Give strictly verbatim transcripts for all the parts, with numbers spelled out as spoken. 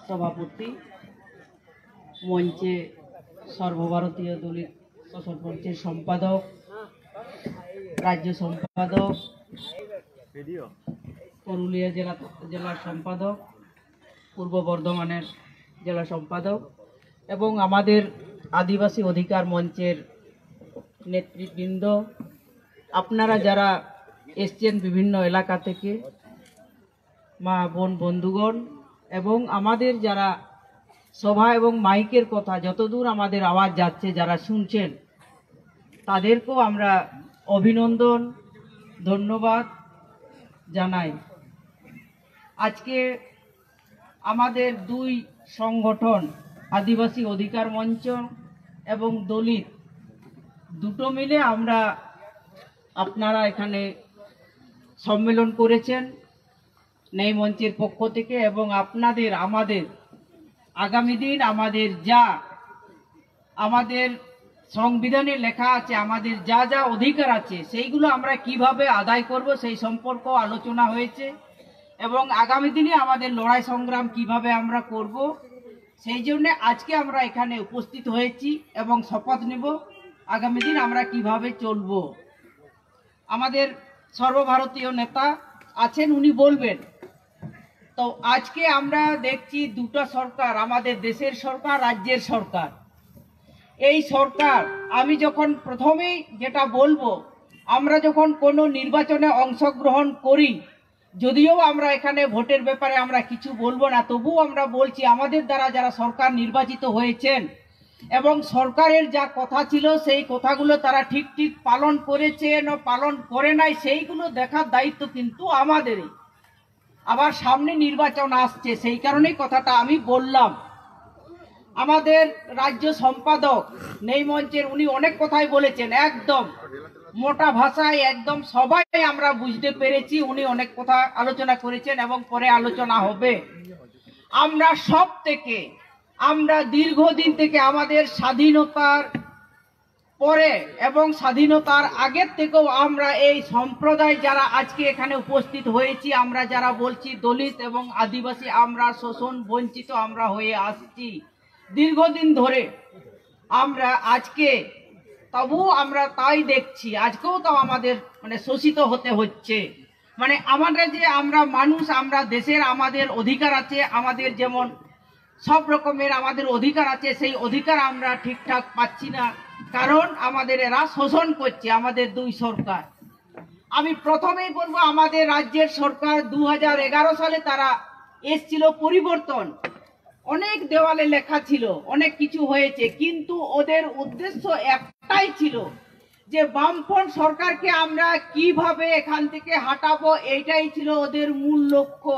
সভাপতি, মঞ্চে সর্বভারতীয় দলিত শাসন মঞ্চের সম্পাদক, রাজ্য সম্পাদক, পুরুলিয়া জেলা জেলার সম্পাদক, পূর্ব বর্ধমানের জেলা সম্পাদক এবং আমাদের আদিবাসী অধিকার মঞ্চের নেতৃবৃন্দ, আপনারা যারা এসছেন বিভিন্ন এলাকা থেকে, মা বোন বন্ধুগণ, এবং আমাদের যারা সভা এবং মাইকের কথা যতদূর আমাদের আওয়াজ যাচ্ছে যারা শুনছেন, তাদেরকেও আমরা অভিনন্দন ধন্যবাদ জানাই। আজকে আমাদের দুই সংগঠন আদিবাসী অধিকার মঞ্চ এবং দলিত দুটো মিলে আমরা আপনারা এখানে সম্মেলন করেছেন ন্যায় মঞ্চের পক্ষ থেকে, এবং আপনাদের আমাদের আগামী দিন আমাদের যা আমাদের সংবিধানে লেখা আছে, আমাদের যা যা অধিকার আছে সেইগুলো আমরা কিভাবে আদায় করব সেই সম্পর্ক আলোচনা হয়েছে, এবং আগামী দিনে আমাদের লড়াই সংগ্রাম কিভাবে আমরা করব সেই জন্য আজকে আমরা এখানে উপস্থিত হয়েছি এবং শপথ নেব আগামী দিন আমরা কিভাবে চলব। আমাদের সর্বভারতীয় নেতা আছেন, উনি বলবেন। তো আজকে আমরা দেখছি দুটো সরকার, আমাদের দেশের সরকার, রাজ্যের সরকার। এই সরকার, আমি যখন প্রথমেই যেটা বলবো, আমরা যখন কোনো নির্বাচনে অংশগ্রহণ করি, যদিও আমরা এখানে ভোটের ব্যাপারে আমরা কিছু বলবো না, তবুও আমরা বলছি আমাদের দ্বারা যারা সরকার নির্বাচিত হয়েছেন এবং সরকারের যা কথা ছিল সেই কথাগুলো তারা ঠিক ঠিক পালন করেছে না পালন করে নাই, সেইগুলো দেখার দায়িত্ব কিন্তু আমাদেরই। আবার সামনে নির্বাচন আসছে, সেই কারণেই কথাটা আমি বললাম। আমাদের রাজ্য সম্পাদক নেই মঞ্চের, উনি অনেক কথাই বলেছেন, একদম মোটা ভাষায় একদম সবাই আমরা বুঝতে পেরেছি। উনি অনেক কথা আলোচনা করেছেন এবং পরে আলোচনা হবে। আমরা সব থেকে আমরা দীর্ঘদিন থেকে আমাদের স্বাধীনতার পরে এবং স্বাধীনতার আগের থেকেও আমরা এই সম্প্রদায় যারা আজকে এখানে উপস্থিত হয়েছি, আমরা যারা বলছি দলিত এবং আদিবাসী, আমরা শোষণ বঞ্চিত আমরা হয়ে আসছি দীর্ঘদিন ধরে। আমরা আজকে তবু আমরা তাই দেখছি, আজকেও তো আমাদের মানে শোষিত হতে হচ্ছে। মানে আমাদের যে আমরা মানুষ, আমরা দেশের আমাদের অধিকার আছে, আমাদের যেমন সব রকমের আমাদের অধিকার আছে, সেই অধিকার আমরা ঠিকঠাক পাচ্ছি না, কারণ আমাদের এরা শোষণ করছে আমাদের দুই সরকার। আমি প্রথমেই বলবো, আমাদের রাজ্যের সরকার দু হাজার এগারো সালে তারা এসছিল পরিবর্তন, অনেক দেওয়ালে লেখা ছিল, অনেক কিছু হয়েছে, কিন্তু ওদের উদ্দেশ্য একটাই ছিল যে বামফ্রন্ট সরকারকে আমরা কিভাবে এখান থেকে হাঁটাবো, এইটাই ছিল ওদের মূল লক্ষ্য।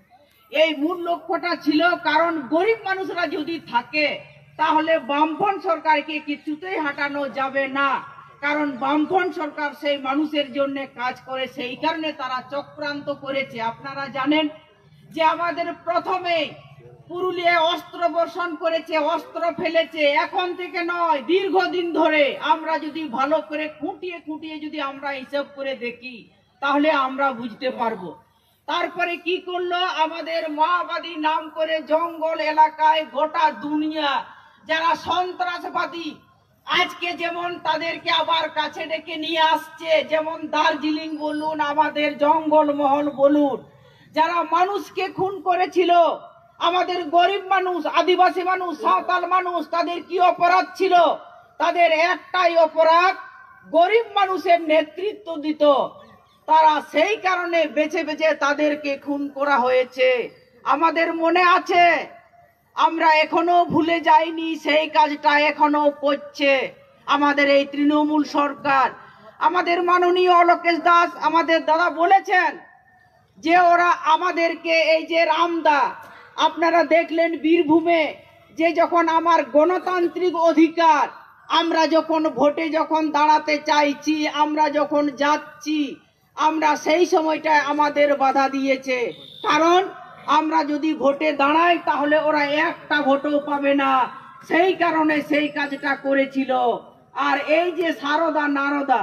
এই মূল লক্ষ্যটা ছিল, কারণ গরিব মানুষরা যদি থাকে তাহলে বামফ্রন্ট সরকারকে কিছুতেই হাঁটানো যাবে না, কারণ বামফ্রন্ট সরকার সেই মানুষের জন্য কাজ করে, সেই কারণে তারা চক্রান্ত করেছে। আপনারা জানেন যে আমাদের প্রথমে পুরুলিয়ায় অস্ত্র বর্ষণ করেছে, অস্ত্র ফেলেছে, এখন থেকে নয়, দীর্ঘদিন ধরে। আমরা যদি ভালো করে খুঁটিয়ে খুঁটিয়ে যদি আমরা হিসাব করে দেখি তাহলে আমরা বুঝতে পারবো। তারপরে কি করলো, আমাদের মাওবাদী নাম করে জঙ্গল এলাকায় গোটা দুনিয়া যারা সন্ত্রাসবাদী, আজকে যেমন তাদেরকে আবার কাছে ডেকে নিয়ে আসছে, যেমন দার্জিলিং বলুন, আমাদের জঙ্গলমহল বলুন, যারা মানুষকে খুন করেছিল, আমাদের গরিব মানুষ, আদিবাসী মানুষ, সাঁওতাল মানুষ, তাদের কি অপরাধ ছিল? তাদের একটাই অপরাধ, গরিব মানুষের নেতৃত্ব দিত। তারা সেই কারণে বেছে বেছে তাদেরকে খুন করা হয়েছে। আমাদের মনে আছে, আমরা এখনো ভুলে যাইনি, সেই কাজটা এখনো করছে আমাদের এই তৃণমূল সরকার। আমাদের মাননীয় অলোকেশ দাস আমাদের দাদা বলেছেন যে ওরা আমাদেরকে, এই যে রামদা আপনারা দেখলেন বীরভূমে, যে যখন আমার গণতান্ত্রিক অধিকার, আমরা যখন ভোটে যখন দাঁড়াতে চাইছি, আমরা যখন যাচ্ছি, আমরা সেই সময়টায় আমাদের বাধা দিয়েছে, কারণ আমরা যদি ভোটে দাঁড়াই তাহলে ওরা একটা ভোটও পাবে না, সেই কারণে সেই কাজটা করেছিল। আর এই যে সারদা নারদা,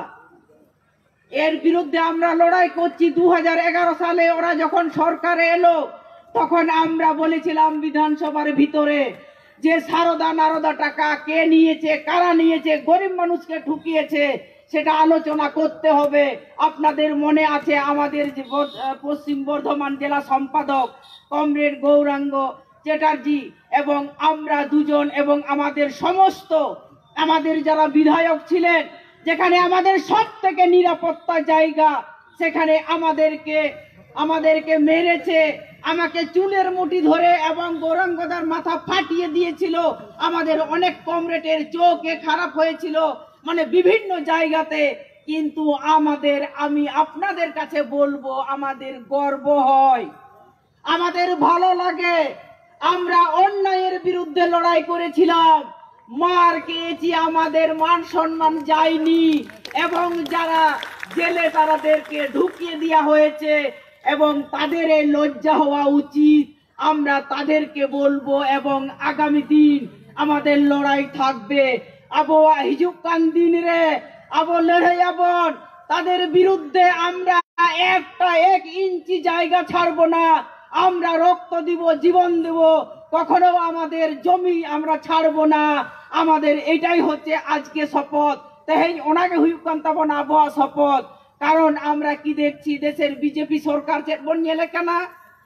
এর বিরুদ্ধে আমরা লড়াই করছি। দু হাজার এগারো সালে ওরা যখন সরকারে এলো তখন আমরা বলেছিলাম বিধানসভার ভিতরে যে সারদা নারদা টাকা কে নিয়েছে, কারা নিয়েছে, গরিব মানুষকে ঠুকিয়েছে, সেটা আলোচনা করতে হবে। আপনাদের মনে আছে আমাদের যে পশ্চিম বর্ধমান জেলা সম্পাদক কমরেড গৌরাঙ্গ চ্যাটার্জি এবং আমরা দুজন এবং আমাদের সমস্ত আমাদের যারা বিধায়ক ছিলেন, যেখানে আমাদের সব থেকে নিরাপত্তা জায়গা, সেখানে আমাদেরকে আমাদেরকে মেরেছে, আমাকে চুলের মুঠি ধরে এবং গৌরাঙ্গদার মাথা ফাটিয়ে দিয়েছিল। আমাদের অনেক কমরেডের চোখে খারাপ হয়েছিল, মানে বিভিন্ন জায়গাতে। কিন্তু আমাদের আমি আপনাদের কাছে বলবো, আমাদের গর্ব হয়, আমাদের ভালো লাগে। আমরা অন্যায়ের বিরুদ্ধে লড়াই করেছিলাম, মার খেয়েছি, আমাদের মান সম্মান যায়নি এবং যারা জেলে তাদেরকে ঢুকিয়ে দেওয়া হয়েছে এবং তাদের এই লজ্জা হওয়া উচিত। আমরা তাদেরকে বলবো এবং আগামী দিন আমাদের লড়াই থাকবে। আবো হিজুক কান দিন রে আবো লড়াই আবন, তাদের বিরুদ্ধে আমরা একটা এক ইঞ্চি জায়গা ছাড়বো না। আমরা রক্ত দিব, জীবন দেব, কখনো আমাদের জমি আমরা ছাড়বো না। আমাদের এটাই হচ্ছে আজকে শপথ। তাই ওনাকে হুইপ কান্তাবন আবহাওয়া শপথ। কারণ আমরা কি দেখছি, দেশের বিজেপি সরকার বনিয়ে কেনা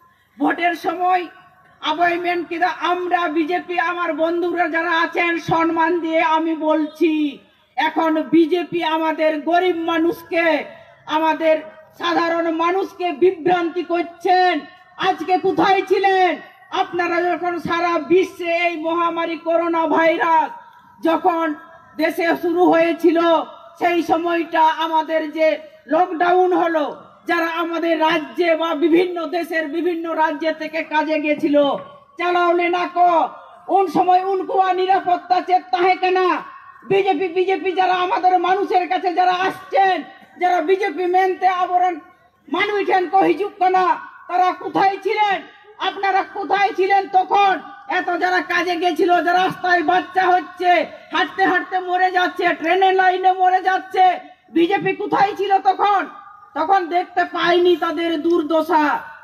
ভোটের সময় অ্যাপয়েন্টমেন্ট কিনা আমরা বিজেপি আমার বন্ধুরা যারা আছেন সম্মান দিয়ে আমি বলছি, এখন বিজেপি আমাদের গরিব মানুষকে, আমাদের সাধারণ মানুষকে বিভ্রান্তি করছেন। আজকে কোথায় ছিলেন আপনারা যখন সারা বিশ্বে এই মহামারী করোনা ভাইরাস যখন দেশে শুরু হয়েছিল, সেই সময়টা আমাদের যে লকডাউন হলো, যারা আমাদের রাজ্যে বা বিভিন্ন দেশের বিভিন্ন রাজ্য থেকে কাজে গেছিল চালাওলে না কো উন সময় উনকুয়া নিরাপত্তা চেত তাহে কেনা বিজেপি বিজেপি যারা আমাদের মানুষের কাছে যারা আসছেন, যারা বিজেপি মেনতে আবরণ মানুষেন কো হিজুক কেনা, তারা কোথায় ছিলেন? আপনারা কোথায় ছিলেন তখন? এত যারা কাজে গেছিল, যারা রাস্তায় বাচ্চা হচ্ছে, হাঁটতে হাঁটতে মরে যাচ্ছে, ট্রেনের লাইনে মরে যাচ্ছে, বিজেপি কোথায় ছিল তখন? তখন দেখতে পাইনি তাদের দুর্দশা।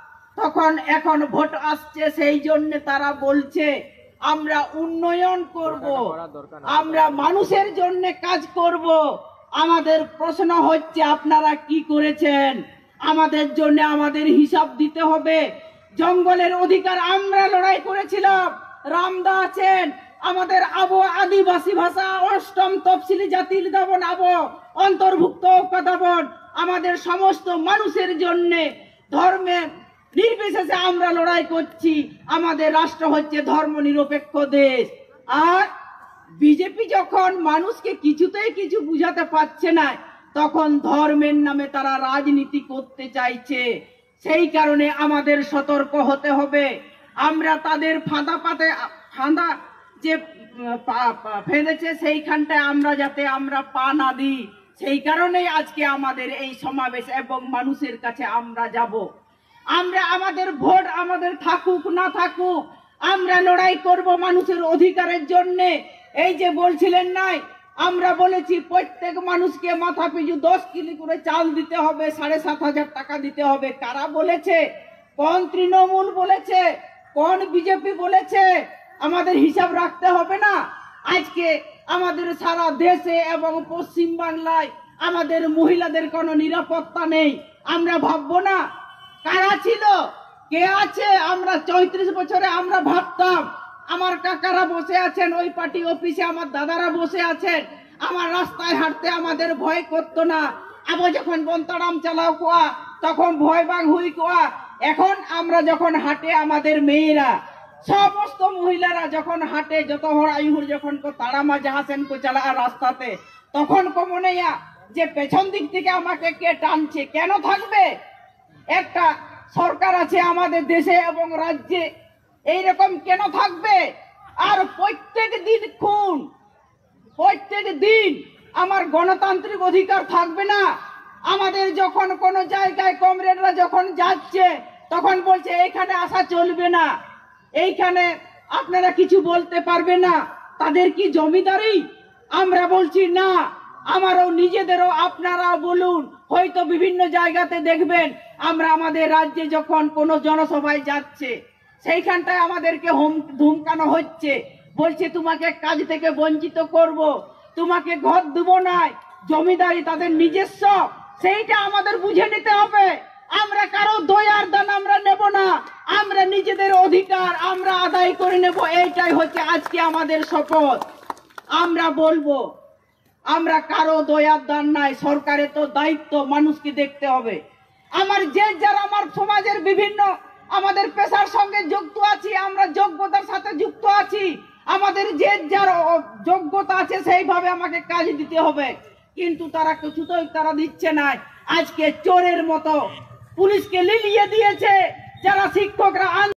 তখন এখন ভোট আসছে, সেই জন্য তারা বলছে আমরা উন্নয়ন করব, আমরা মানুষের জন্য কাজ করব। আমাদের প্রশ্ন হচ্ছে আপনারা কি করেছেন? আমাদের জন্য আমাদের হিসাব দিতে হবে। জঙ্গলের অধিকার আমরা লড়াই করেছিলাম, রামদা আছেন, আমাদের আবো আদিবাসী ভাষা অষ্টম তফসিলি জাতির দাবন আবো অন্তর্ভুক্ত দাবন আমাদের সমস্ত মানুষের জন্য ধর্মে নির্বিশেষে আমরা লড়াই করছি। আমাদের রাষ্ট্র হচ্ছে ধর্ম নিরপেক্ষ দেশ। আর বিজেপি যখন মানুষকে কিছুতেই কিছু বুঝাতে পারছে না, তখন ধর্মের নামে তারা রাজনীতি করতে চাইছে। সেই কারণে আমাদের সতর্ক হতে হবে। আমরা তাদের ফাঁদা পাতে ফাঁদা যে ফেলেছে সেইখানটায় আমরা যাতে আমরা পা না দিই, সেই কারণেই আজকে আমাদের এই সমাবেশ এবং মানুষের কাছে আমরা যাব। আমরা আমাদের ভোট আমাদের থাকুক না থাকুক, আমরা লড়াই করব মানুষের অধিকারের জন্য। এই যে বলছিলেন নাই, আমরা বলেছি প্রত্যেক মানুষকে মাথা পিছু দশ কিলো করে চাল দিতে হবে, সাড়ে সাত হাজার টাকা দিতে হবে। কারা বলেছে? কোন তৃণমূল বলেছে? কোন বিজেপি বলেছে? আমাদের হিসাব রাখতে হবে না? আজকে আমাদের সারা দেশে এবং পশ্চিম বাংলায় আমাদের মহিলাদের কোনো নিরাপত্তা নেই। আমরা ভাববো না কারা ছিল, কে আছে? আমরা চৌত্রিশ বছরে আমরা ভাবতাম আমার কাকারা বসে আছেন ওই পার্টি অফিসে, আমার দাদারা বসে আছেন, আমার রাস্তায় হাঁটতে আমাদের ভয় করতো না। আবার যখন বন্তারাম চালাও কোয়া তখন ভয় বাং হুই কোয়া। এখন আমরা যখন হাঁটে আমাদের মেয়েরা, সমস্ত মহিলারা যখন হাঁটে, যত হড়াইহুর যখন কো তাড়ামা যাহাসেন কো চালা রাস্তাতে, তখন কো মনে যে পেছন দিক থেকে আমাকে কে টানছে। কেন থাকবে? একটা সরকার আছে আমাদের দেশে এবং রাজ্যে, এইরকম কেন থাকবে? আর প্রত্যেক দিন খুন, প্রত্যেক দিন আমার গণতান্ত্রিক অধিকার থাকবে না? আমাদের যখন কোনো জায়গায় কমরেডরা যখন যাচ্ছে তখন বলছে এইখানে আসা চলবে না, এইখানে আপনারা কিছু বলতে পারবে না। তাদের কি জমিদারি? আমরা বলছি না, আমারও নিজেদেরও আপনারা বলুন। হয়তো বিভিন্ন জায়গাতে দেখবেন আমরা আমাদের রাজ্যে যখন কোনো জনসভায় যাচ্ছে, সেইখানটায় আমাদেরকে হোম ধুমকানো হচ্ছে, বলছে তোমাকে কাজ থেকে বঞ্চিত করব, তোমাকে ঘর দেব না, জমিদারি তাদের নিজস্ব, সেইটা আমাদের বুঝে নিতে হবে। আমরা কারো দয়ার দান আমরা নেব না, আমরা নিজেদের অধিকার আমরা আদায় করে নেব, এইটাই হচ্ছে আজকে আমাদের শপথ। আমরা বলবো আমরা কারো দয়ার দান নাই, সরকারের তো দায়িত্ব মানুষকে দেখতে হবে। আমার যে যারা আমার সমাজের বিভিন্ন আমাদের পেশার সঙ্গে যুক্ত আছি, আমরা যোগ্যতার সাথে যুক্ত আছি, আমাদের যে যার যোগ্যতা আছে সেইভাবে আমাকে কাজ দিতে হবে, কিন্তু তারা কিছুতেই তারা দিচ্ছে না। আজকে চোরের মতো পুলিশকে লিলিয়ে দিয়েছে, যারা শিক্ষকরা